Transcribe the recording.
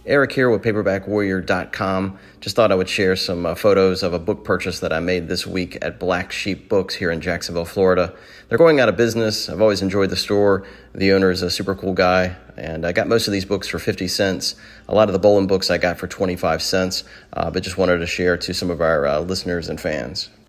Eric here with paperbackwarrior.com. Just thought I would share some photos of a book purchase that I made this week at Black Sheep Books here in Jacksonville, Florida. They're going out of business. I've always enjoyed the store. The owner is a super cool guy, and I got most of these books for 50 cents. A lot of the Bolin books I got for 25 cents, but just wanted to share to some of our listeners and fans.